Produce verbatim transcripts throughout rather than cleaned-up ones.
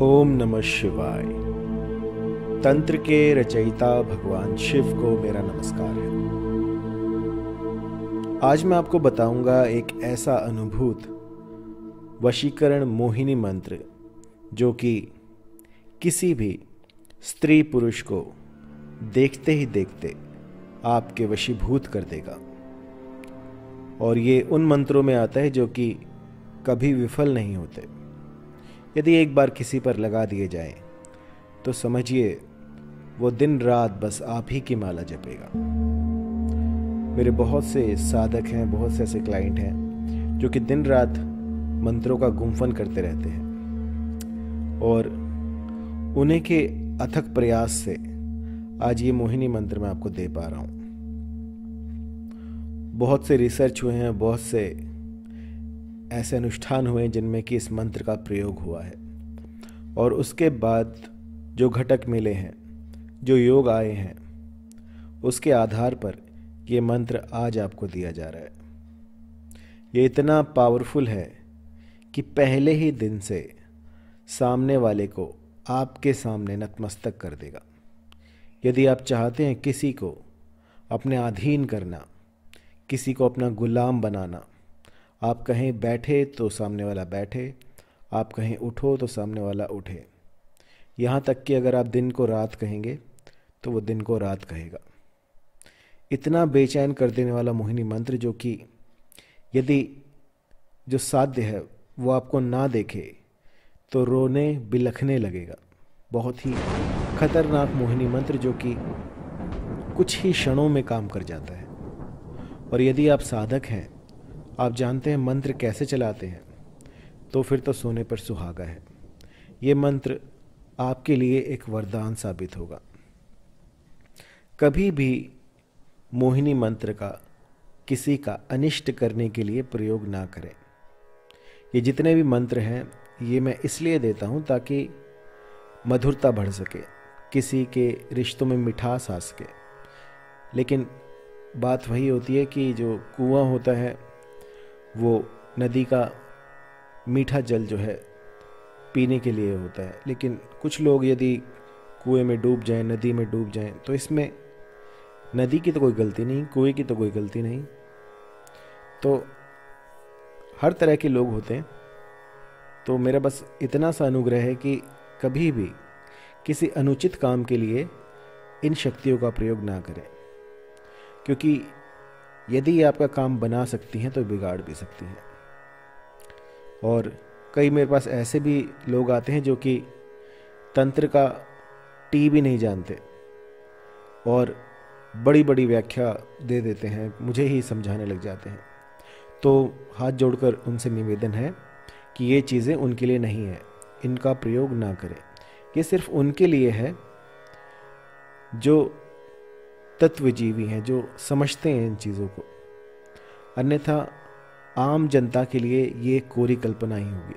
ओम नमः शिवाय। तंत्र के रचयिता भगवान शिव को मेरा नमस्कार है। आज मैं आपको बताऊंगा एक ऐसा अनुभूत वशीकरण मोहिनी मंत्र जो कि किसी भी स्त्री पुरुष को देखते ही देखते आपके वशीभूत कर देगा। और ये उन मंत्रों में आता है जो कि कभी विफल नहीं होते। यदि एक बार किसी पर लगा दिए जाए तो समझिए वो दिन रात बस आप ही की माला जपेगा। मेरे बहुत से साधक हैं, बहुत से ऐसे क्लाइंट हैं जो कि दिन रात मंत्रों का गुम्फन करते रहते हैं और उन्हीं के अथक प्रयास से आज ये मोहिनी मंत्र मैं आपको दे पा रहा हूँ। बहुत से रिसर्च हुए हैं, बहुत से ऐसे अनुष्ठान हुए जिनमें कि इस मंत्र का प्रयोग हुआ है और उसके बाद जो घटक मिले हैं, जो योग आए हैं, उसके आधार पर ये मंत्र आज आपको दिया जा रहा है। ये इतना पावरफुल है कि पहले ही दिन से सामने वाले को आपके सामने नतमस्तक कर देगा। यदि आप चाहते हैं किसी को अपने अधीन करना, किसी को अपना गुलाम बनाना, आप कहीं बैठे तो सामने वाला बैठे, आप कहीं उठो तो सामने वाला उठे, यहाँ तक कि अगर आप दिन को रात कहेंगे तो वो दिन को रात कहेगा। इतना बेचैन कर देने वाला मोहिनी मंत्र जो कि यदि जो साध्य है वो आपको ना देखे तो रोने बिलखने लगेगा। बहुत ही खतरनाक मोहिनी मंत्र जो कि कुछ ही क्षणों में काम कर जाता है। और यदि आप साधक हैं, आप जानते हैं मंत्र कैसे चलाते हैं, तो फिर तो सोने पर सुहागा है। ये मंत्र आपके लिए एक वरदान साबित होगा। कभी भी मोहिनी मंत्र का किसी का अनिष्ट करने के लिए प्रयोग ना करें। ये जितने भी मंत्र हैं ये मैं इसलिए देता हूँ ताकि मधुरता बढ़ सके, किसी के रिश्तों में मिठास आ सके। लेकिन बात वही होती है कि जो कुआं होता है वो नदी का मीठा जल जो है पीने के लिए होता है, लेकिन कुछ लोग यदि कुएं में डूब जाएं, नदी में डूब जाएं, तो इसमें नदी की तो कोई गलती नहीं, कुएं की तो कोई गलती नहीं। तो हर तरह के लोग होते हैं। तो मेरा बस इतना सा अनुग्रह है कि कभी भी किसी अनुचित काम के लिए इन शक्तियों का प्रयोग ना करें, क्योंकि यदि ये आपका काम बना सकती हैं तो बिगाड़ भी सकती हैं। और कई मेरे पास ऐसे भी लोग आते हैं जो कि तंत्र का टी भी नहीं जानते और बड़ी बड़ी व्याख्या दे देते हैं, मुझे ही समझाने लग जाते हैं। तो हाथ जोड़कर उनसे निवेदन है कि ये चीज़ें उनके लिए नहीं है, इनका प्रयोग ना करें। ये सिर्फ उनके लिए है जो तत्वजीवी हैं, जो समझते हैं इन चीज़ों को। अन्यथा आम जनता के लिए ये कोरी कल्पना ही होगी।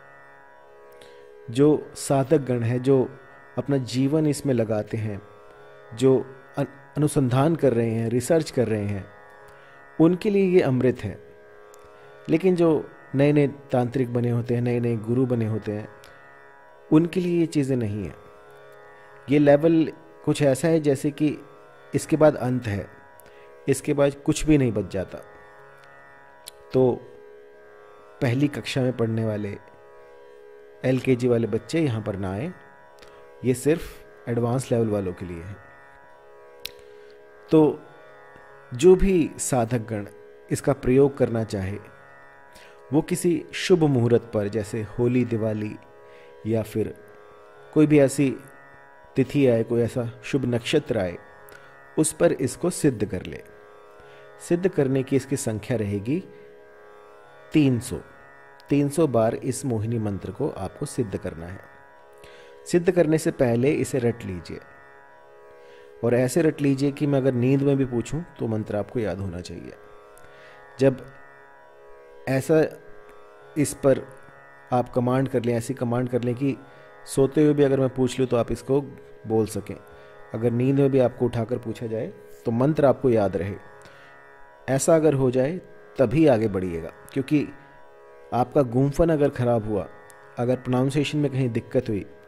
जो साधक गण है, जो अपना जीवन इसमें लगाते हैं, जो अनुसंधान कर रहे हैं, रिसर्च कर रहे हैं, उनके लिए ये अमृत है। लेकिन जो नए नए तांत्रिक बने होते हैं, नए नए गुरु बने होते हैं, उनके लिए ये चीज़ें नहीं है। ये लेवल कुछ ऐसा है जैसे कि इसके बाद अंत है, इसके बाद कुछ भी नहीं बच जाता। तो पहली कक्षा में पढ़ने वाले एल के जी वाले बच्चे यहाँ पर ना आए, ये सिर्फ एडवांस लेवल वालों के लिए है। तो जो भी साधक गण इसका प्रयोग करना चाहे वो किसी शुभ मुहूर्त पर, जैसे होली, दिवाली या फिर कोई भी ऐसी तिथि आए, कोई ऐसा शुभ नक्षत्र आए, उस पर इसको सिद्ध कर ले। सिद्ध करने की इसकी संख्या रहेगी तीन सौ। तीन सौ बार इस मोहिनी मंत्र को आपको सिद्ध करना है। सिद्ध करने से पहले इसे रट लीजिए, और ऐसे रट लीजिए कि मैं अगर नींद में भी पूछूं तो मंत्र आपको याद होना चाहिए। जब ऐसा इस पर आप कमांड कर लें, ऐसी कमांड कर लें कि सोते हुए भी अगर मैं पूछ लूँ तो आप इसको बोल सकें। अगर नींद में भी आपको उठाकर पूछा जाए तो मंत्र आपको याद रहे। ऐसा अगर हो जाए तभी आगे बढ़िएगा, क्योंकि आपका गुम्फन अगर खराब हुआ, अगर प्रोनाउंसिएशन में कहीं दिक्कत हुई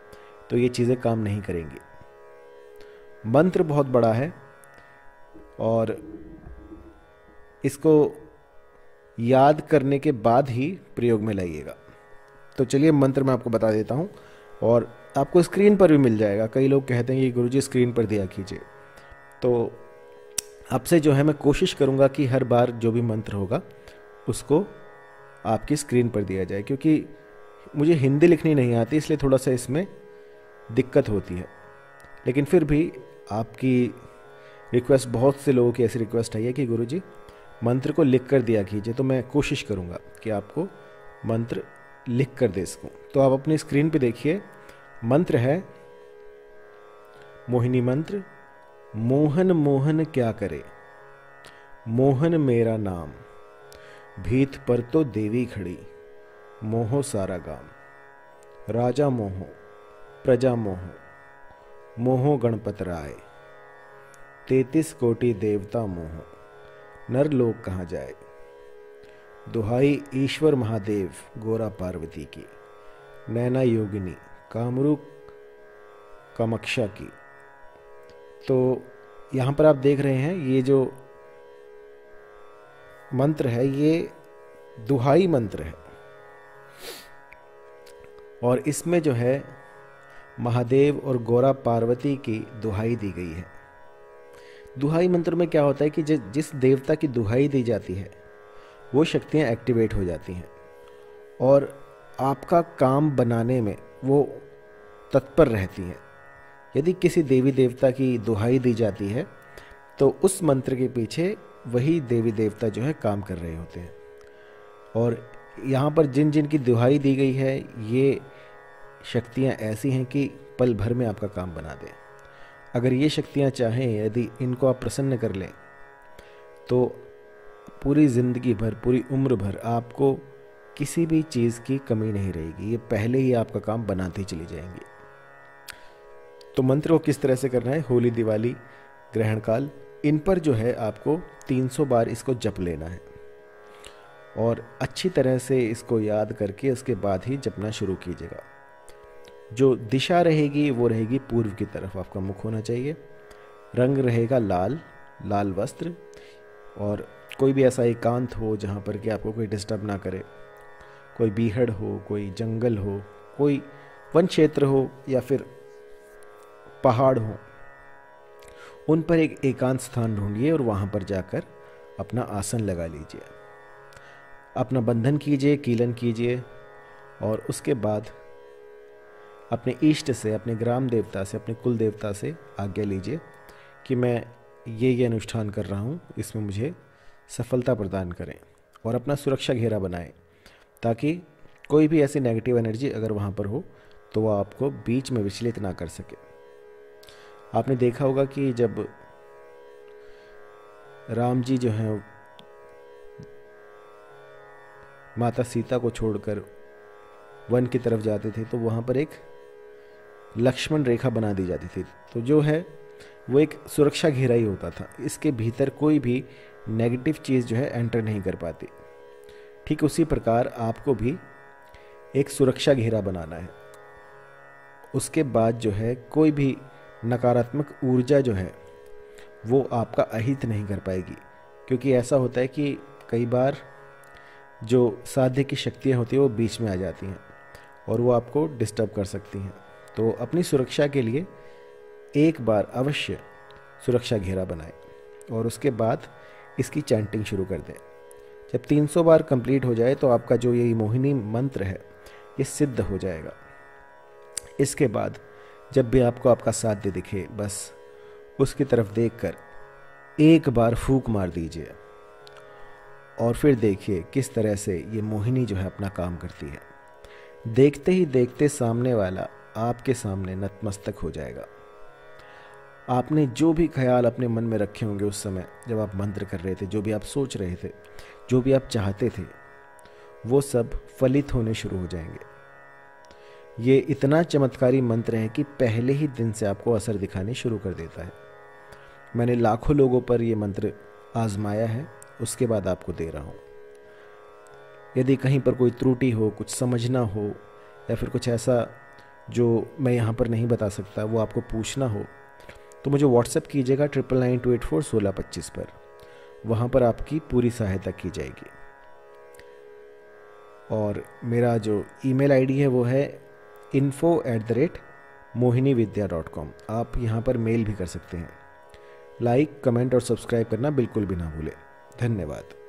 तो ये चीज़ें काम नहीं करेंगी। मंत्र बहुत बड़ा है और इसको याद करने के बाद ही प्रयोग में लाइएगा। तो चलिए मंत्र मैं आपको बता देता हूँ और आपको स्क्रीन पर भी मिल जाएगा। कई लोग कहते हैं कि गुरुजी स्क्रीन पर दिया कीजिए, तो आपसे जो है मैं कोशिश करूँगा कि हर बार जो भी मंत्र होगा उसको आपकी स्क्रीन पर दिया जाए, क्योंकि मुझे हिंदी लिखनी नहीं आती, इसलिए थोड़ा सा इसमें दिक्कत होती है। लेकिन फिर भी आपकी रिक्वेस्ट, बहुत से लोगों की ऐसी रिक्वेस्ट आई है कि गुरुजी मंत्र को लिख कर दिया कीजिए, तो मैं कोशिश करूँगा कि आपको मंत्र लिख कर दे सकूँ। तो आप अपनी स्क्रीन पे देखिए, मंत्र है मोहिनी मंत्र। मोहन मोहन क्या करे, मोहन मेरा नाम, भीत पर तो देवी खड़ी, मोहो सारा गाम। राजा मोहो प्रजा मोहो, मोहो गणपत राय, तैतीस कोटि देवता मोहो, नर लोग कहाँ जाए। दुहाई ईश्वर महादेव गोरा पार्वती की, नैना योगिनी कामरूप कामाक्षा की। तो यहाँ पर आप देख रहे हैं ये जो मंत्र है ये दुहाई मंत्र है और इसमें जो है महादेव और गौरा पार्वती की दुहाई दी गई है। दुहाई मंत्र में क्या होता है कि जिस देवता की दुहाई दी जाती है वो शक्तियाँ एक्टिवेट हो जाती हैं और आपका काम बनाने में वो तत्पर रहती हैं। यदि किसी देवी देवता की दुहाई दी जाती है तो उस मंत्र के पीछे वही देवी देवता जो है काम कर रहे होते हैं। और यहाँ पर जिन जिन की दुहाई दी गई है ये शक्तियाँ ऐसी हैं कि पल भर में आपका काम बना दें। अगर ये शक्तियाँ चाहें, यदि इनको आप प्रसन्न कर लें तो पूरी ज़िंदगी भर, पूरी उम्र भर आपको किसी भी चीज़ की कमी नहीं रहेगी। ये पहले ही आपका काम बनाती चली जाएंगी। तो मंत्र को किस तरह से करना है, होली, दिवाली, ग्रहण काल, इन पर जो है आपको तीन सौ बार इसको जप लेना है और अच्छी तरह से इसको याद करके उसके बाद ही जपना शुरू कीजिएगा। जो दिशा रहेगी वो रहेगी पूर्व की तरफ, आपका मुख होना चाहिए। रंग रहेगा लाल, लाल वस्त्र, और कोई भी ऐसा एकांत हो जहाँ पर कि आपको कोई डिस्टर्ब ना करे। कोई बीहड़ हो, कोई जंगल हो, कोई वन क्षेत्र हो या फिर पहाड़ हो, उन पर एक एकांत स्थान ढूंढिए और वहाँ पर जाकर अपना आसन लगा लीजिए। अपना बंधन कीजिए, कीलन कीजिए और उसके बाद अपने इष्ट से, अपने ग्राम देवता से, अपने कुल देवता से आज्ञा लीजिए कि मैं ये ये अनुष्ठान कर रहा हूँ, इसमें मुझे सफलता प्रदान करें और अपना सुरक्षा घेरा बनाएं ताकि कोई भी ऐसी नेगेटिव एनर्जी अगर वहाँ पर हो तो वह आपको बीच में विचलित ना कर सके। आपने देखा होगा कि जब राम जी जो हैं माता सीता को छोड़कर वन की तरफ जाते थे तो वहाँ पर एक लक्ष्मण रेखा बना दी जाती थी। तो जो है वो एक सुरक्षा घेरा ही होता था, इसके भीतर कोई भी नेगेटिव चीज़ जो है एंटर नहीं कर पाती। ठीक उसी प्रकार आपको भी एक सुरक्षा घेरा बनाना है। उसके बाद जो है कोई भी नकारात्मक ऊर्जा जो है वो आपका अहित नहीं कर पाएगी, क्योंकि ऐसा होता है कि कई बार जो साध्य की शक्तियाँ होती हैं वो बीच में आ जाती हैं और वो आपको डिस्टर्ब कर सकती हैं। तो अपनी सुरक्षा के लिए एक बार अवश्य सुरक्षा घेरा बनाएं और उसके बाद इसकी चैंटिंग शुरू कर दें। जब तीन सौ बार कंप्लीट हो जाए तो आपका जो ये मोहिनी मंत्र है ये सिद्ध हो जाएगा। इसके बाद जब भी आपको आपका साध्य दिखे बस उसकी तरफ देखकर एक बार फूंक मार दीजिए और फिर देखिए किस तरह से ये मोहिनी जो है अपना काम करती है। देखते ही देखते सामने वाला आपके सामने नतमस्तक हो जाएगा। आपने जो भी ख्याल अपने मन में रखे होंगे उस समय जब आप मंत्र कर रहे थे, जो भी आप सोच रहे थे, जो भी आप चाहते थे, वो सब फलित होने शुरू हो जाएंगे। ये इतना चमत्कारी मंत्र है कि पहले ही दिन से आपको असर दिखाने शुरू कर देता है। मैंने लाखों लोगों पर ये मंत्र आजमाया है, उसके बाद आपको दे रहा हूँ। यदि कहीं पर कोई त्रुटि हो, कुछ समझना हो या फिर कुछ ऐसा जो मैं यहाँ पर नहीं बता सकता, वो आपको पूछना हो तो मुझे व्हाट्सएप कीजिएगा triple nine two eight four सोलह पच्चीस पर। वहाँ पर आपकी पूरी सहायता की जाएगी। और मेरा जो ईमेल आईडी है वो है info at the rate Mohini Vidya dot com. आप यहाँ पर मेल भी कर सकते हैं। लाइक, कमेंट और सब्सक्राइब करना बिल्कुल भी ना भूलें। धन्यवाद।